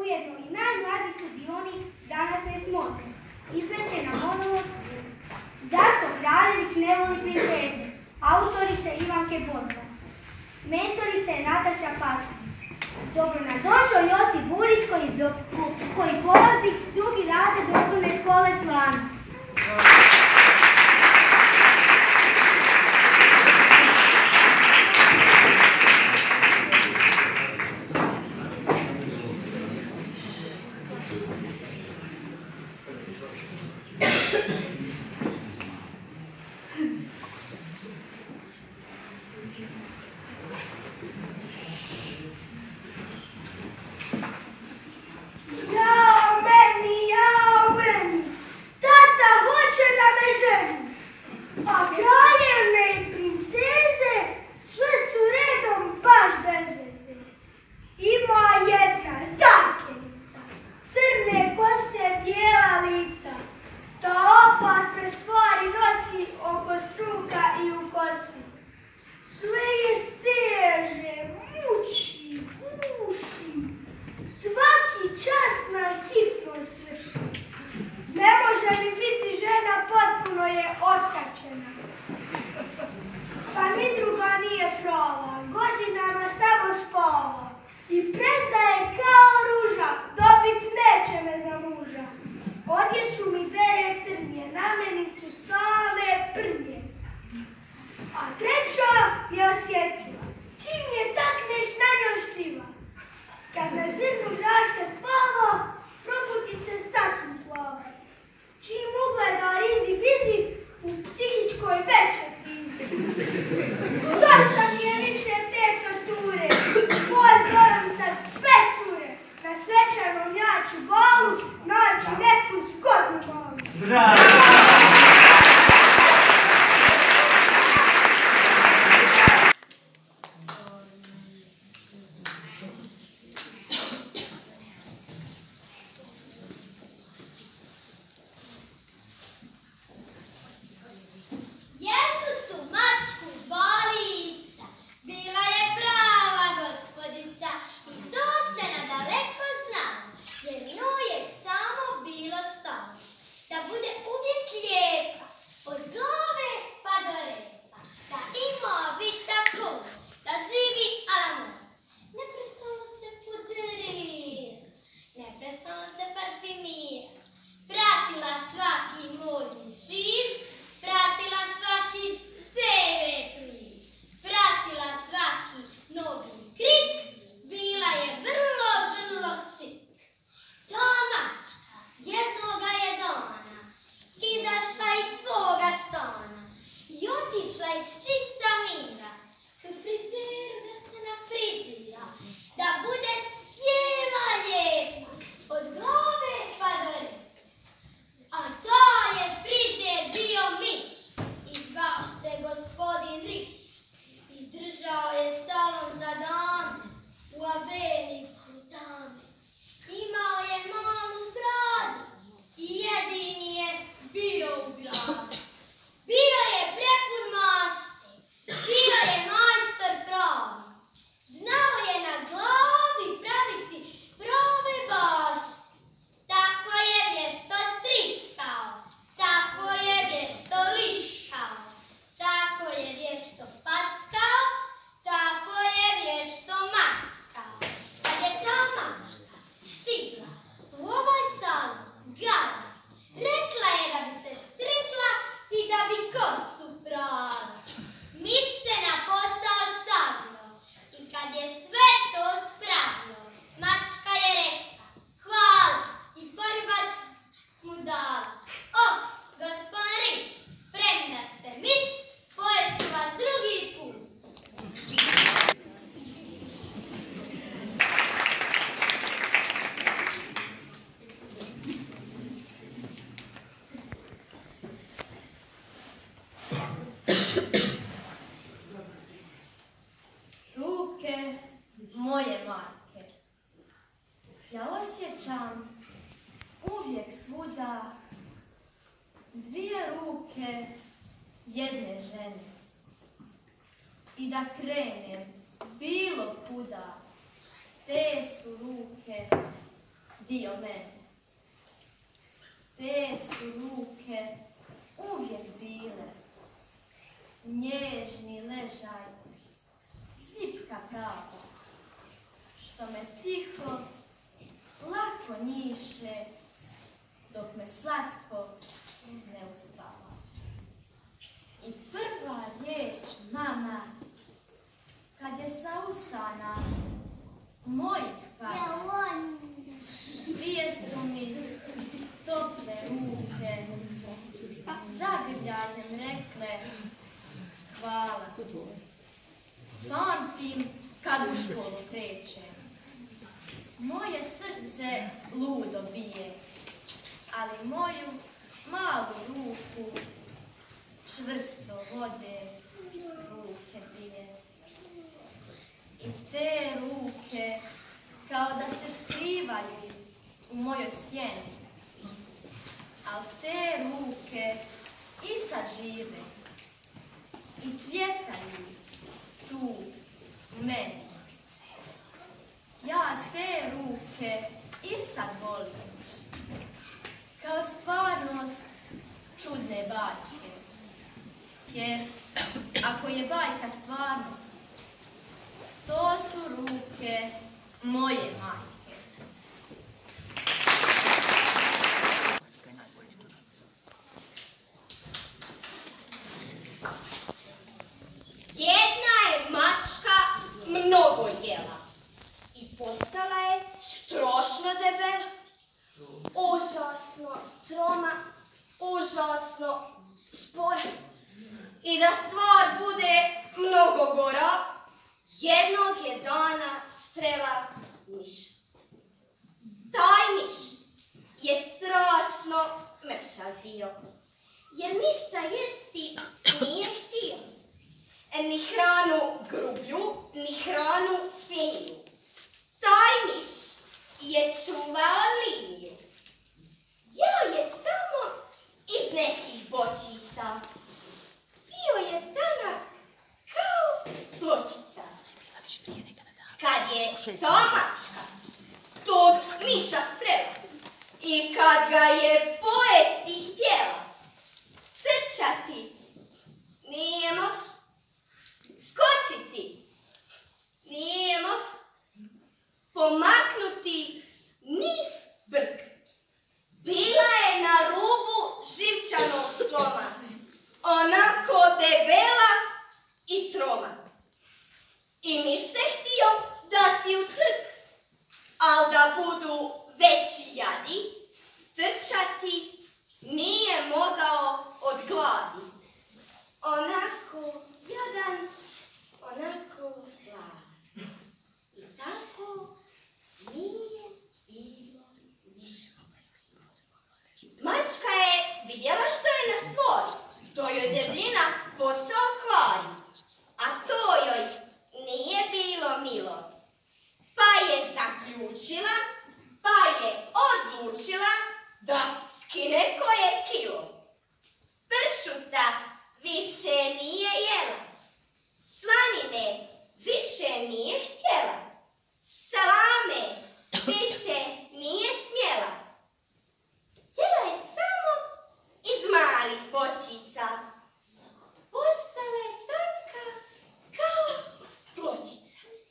ujedno i najmlađi sudionik današnje smotre. Izvešće na monolog Zašto Kraljević ne voli princeze? Autorica Ivanke Bodvar. Mentorica je Nataša Pasković. Dobro nam došao Josip Burić koji polazi drugi razred osnovne škole Slana. jedne žene i da krenem bilo kuda, te su ruke dio mene. Te su ruke uvijek bile nježni ležaj, zipka prava, što me tiho, lako njiše, dok me slatko ne uspava. I prva riječ mama, kad je sausana mojih pada, dvije su mi tople ruke, zagrljanjem rekle hvala. Pamtim kad u školu krećem, moje srce ludo bije, ali moju malu ruku čvrsto vode ruke dvije. I te ruke kao da se skrivaju u mojoj sjeni, ali te ruke i sad žive i cvjetaju tu u meni. Ja te ruke i sad volim, kao stvarnost čudne bajke. Jer ako je bajka stvarnost, to su ruke moje majke. Jedna je mačka mnogo jela i postala je strašno debela, užasno troma, užasno spora. I da stvar bude mnogo gora, jednog je dana srela miš. Taj miš je strašno mršav bio, jer ništa jesti nije htio. Ni hranu grublju, ni hranu finiju. Taj miš je čuvao liniju. Jeo je samo iz nekih bočica. Bio je tanak kao pločica. Kad je ta mačka tog miša srela i kad ga je pojesti htjela, trčati nije mogla, skočiti nije mogla, pomaknuti ni brk. Bila je na rubu živčanog sloma, onako debela i troma. I miš se htio dati u trk, al da budu veći jadi, trčati nije mogao od gladi. Onako jadan, onako gladan. I tako nije bilo ništa. Mačka je vidjela što je na stvori, to joj debljina posao kvari, a to joj nije bilo milo. Pa je zaključila, pa je odlučila da skine koje kilo. Pršuta više nije jela, slanine više nije htjela, salame više nije smjela. Jela je samo iz malih bočica, postala je tanka kao pločica.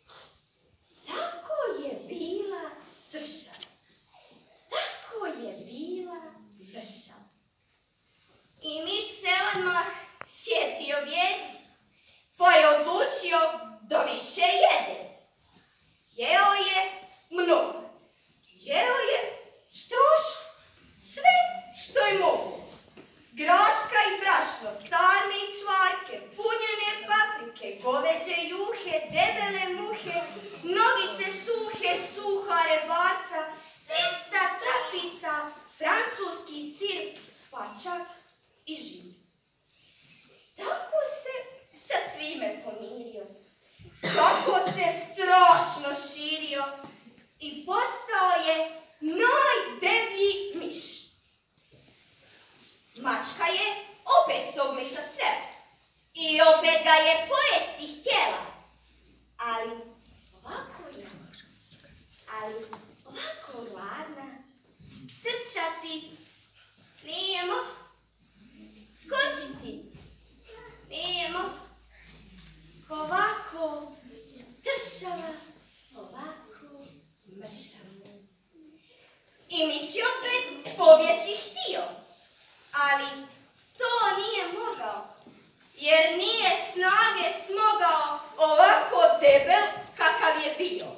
Tako je bila trša, tako je bila vrša. I miš se odmah sjetio bijedi, pa je odlučio da više jede. Jeo je mnogo, jeo je strašno, sve što je mogu. Graška i brašno, sarme i čvarke, punjene paprike, goveđe juhe, debele muhe, nogice suhe, suha rebaca, 300 trapista, francuski sir, pa čak i živ. Tako se sa svime pomirio, tako se strašno širio i postao je najdeblji miš. Mačka je opet tog miša srela i opet ga je pojesti htjela. Ali ovako gladna padati. Nije mogao skočiti. Nije mogao ovako tršava, ovako mršava. I miš opet pobjeći htio, ali to nije mogao, jer nije snage smogao ovako debel kakav je bio.